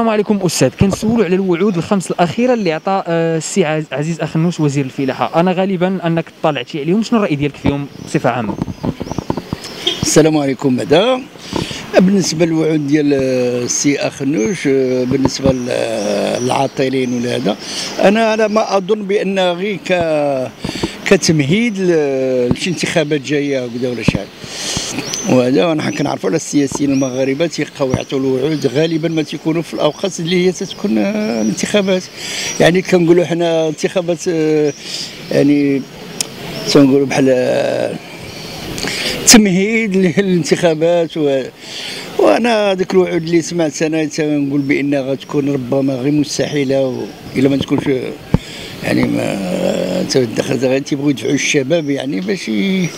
السلام عليكم استاذ. كنسولوا على الوعود الخمس الاخيره اللي عطى السي عزيز اخنوش وزير الفلاحه. انا غالبا انك طالعتي عليهم، شنو الراي ديالك فيهم بصفه عامه؟ السلام عليكم. بعدا بالنسبه للوعود ديال السي اخنوش بالنسبه للعاطلين ولا هذا، انا على ما اظن بان غير كتمهيد لشي انتخابات جايه وكذا ولا شحال. وهذا ونحن كنعرفوا على السياسيين المغاربه تيبقاو يعطوا الوعود، غالبا ما تيكونوا في الاوقات اللي هي تتكون الانتخابات. يعني كنقولوا حنا انتخابات يعني تنقولوا بحال تمهيد للانتخابات. وانا ذاك الوعود اللي سمعت انا تنقول بانها غتكون ربما غير مستحيله، الا ما تكونش يعني ما تدخل تيبغيو يدفعوا الشباب يعني باش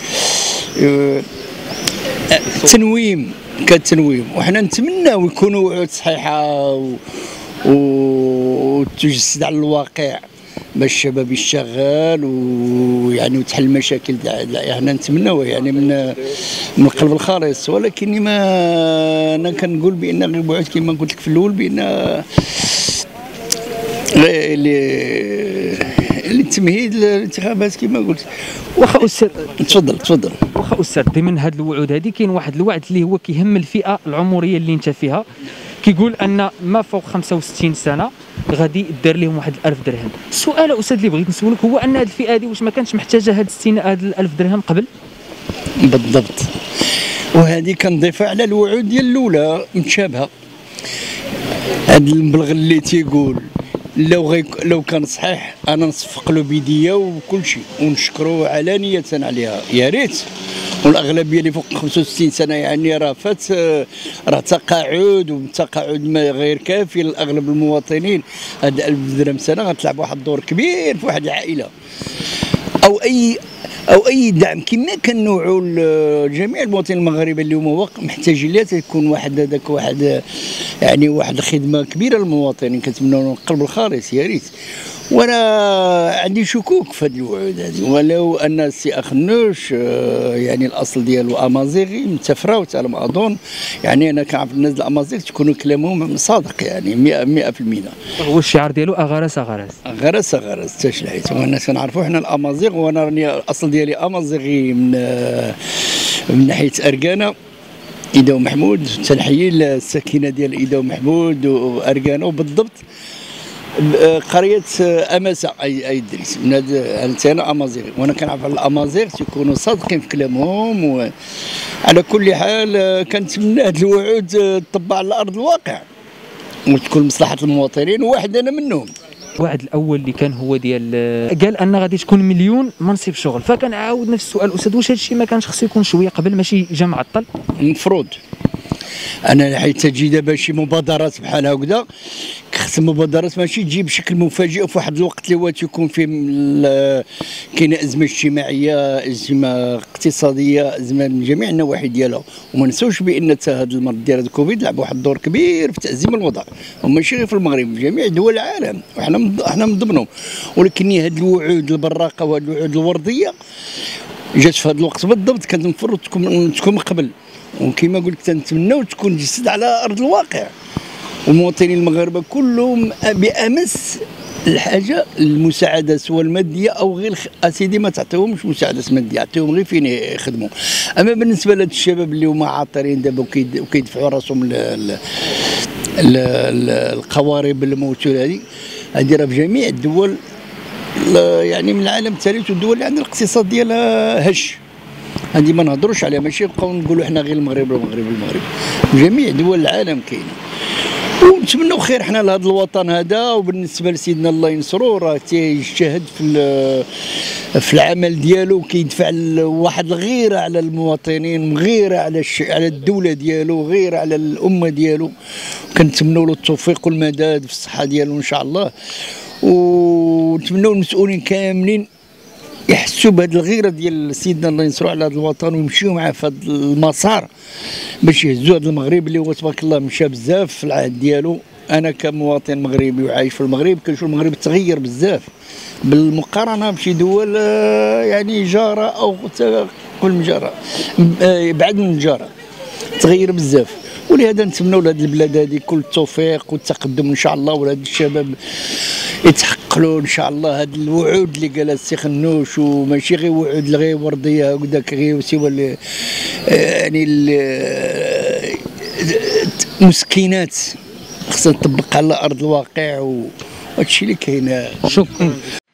تنويم كتنويم. وحنا نتمناو يكونوا وعود صحيحه وتجسد على الواقع باش الشباب يشتغل ويعني وتحل المشاكل حنا نتمناو يعني من القلب الخالص. ولكن ما انا كنقول بان غير الوعود كما قلت لك في الاول بان التمهيد للانتخابات كما قلت. واخا استاذ تفضل. واخا استاذ، ضمن هاد الوعود هذه كاين واحد الوعد اللي هو كيهم الفئه العمريه اللي انت فيها، كيقول ان ما فوق 65 سنه غادي يدار لهم واحد 1000 درهم. السؤال استاذ اللي بغيت نسولك هو ان هذه الفئه هذه واش ما كانتش محتاجه هاد 1000 درهم قبل؟ بالضبط. وهذه كنضيفها على الوعود ديال الاولى متشابهه. هذا المبلغ اللي تيقول لو كان صحيح انا نصفق له بيديا وكل شيء ونشكروه علانيه عليها، يا ريت. والاغلبيه اللي فوق 65 سنه يعني راه فات، راه تقاعد، والتقاعد ما غير كافي لاغلب المواطنين. هذا 1000 درهم سنه غتلعب واحد الدور كبير في واحد العائله او اي دعم كما كنوعوا جميع المواطنين المغاربه اللي هما محتاجين لها. تكون واحد يعني واحد الخدمه كبيره للمواطنين، كنتمنوا من القلب الخالص يا ريت. وانا عندي شكوك في هذه الوعود هذه، ولو ان السي اخنوش يعني الاصل ديالو امازيغي متفراوت على ما اظن. يعني انا كنعرف الناس الامازيغ تكونوا كلامهم صادق يعني 100%. هو الشعار ديالو اغارس اغارس تشلحيت. وانا كنعرفوا حنا الامازيغ، وانا راني الاصل ديالي امازيغي من ناحيه اركانه ايدا ومحمود. تنحيي الساكنه ديال ايدا ومحمود واركانه، وبالضبط قريه اماسه اي ادريس. من هذا انا امازيغي، وانا كنعرف على الامازيغ تيكونوا صادقين في كلامهم. وعلى كل حال كنتمنى هذه الوعود تطبق على ارض الواقع وتكون مصلحه المواطنين، وواحد انا منهم. الوعد الاول اللي كان هو ديال قال ان غادي تكون مليون منصب شغل، فكنعاود نفس السؤال استاذ، واش هذا الشيء ما كانش خصو يكون شويه قبل ماشي جا معطل؟ المفروض انا حيت تجي دابا شي مبادرات بحال هكذا، خص المبادرات ماشي تجي بشكل مفاجئ في واحد الوقت اللي هو تيكون فيه كاينه ازمه اجتماعيه، ازمه اقتصاديه، ازمه من جميع النواحي ديالها. وما نساوش بان حتى هذا المرض ديال الكوفيد لعب واحد الدور كبير في تعزيم الوضع، وماشي غير في المغرب، في جميع دول العالم، وحنا من ضمنهم. ولكن هذه الوعود البراقه وهذه الوعود الورديه جات في هذا الوقت بالضبط، كانت المفروض تكون قبل. وكما قلت تنتمناو تكون جسد على ارض الواقع. والمواطنين المغاربه كلهم بامس الحاجه المساعده سواء الماديه او غير. اسيدي ما تعطيهمش مساعده ماديه، عطيهم غير فين يخدموا. اما بالنسبه لهاد الشباب اللي هما عاطلين دابا وكيدفعوا راسهم القوارب الموت هذه راه في جميع الدول يعني من العالم الثالث، والدول اللي عندها الاقتصاد ديالها هش. هذه ما نهضروش عليها، ماشي نبقاو نقولوا حنا غير المغرب جميع دول العالم كاينين. ونتمنوا خير حنا لهذا الوطن هذا. وبالنسبه لسيدنا الله ينصرو راه تيجتهد في العمل ديالو، كيدفع واحد الغيره على المواطنين، غيره على الدوله ديالو، غيره على الامه ديالو. كنتمنوا له التوفيق والمداد في الصحه ديالو ان شاء الله. ونتمنوا المسؤولين كاملين يحسوا بهذه الغيره ديال سيدنا الله ينصرو على هذا الوطن، ويمشيو معاه في هذا المسار باش يهزوا هذا المغرب اللي هو تبارك الله مشى بزاف في العهد ديالو. انا كمواطن مغربي وعايش في المغرب كنشوف المغرب تغير بزاف بالمقارنه بشي دول يعني جاره او قول مجاره بعد من الجاره، تغير بزاف. ولهذا نتمنوا لهذه البلاد هذه كل التوفيق والتقدم ان شاء الله، ولهذ الشباب يتحقق له ان شاء الله هذه الوعود اللي قالها السي خنوش، وماشي غير وعود غير ورديه هكذاك غير سوى يعني مسكينات خصها تطبق على ارض الواقع، وهادشي اللي كاين. شكرا.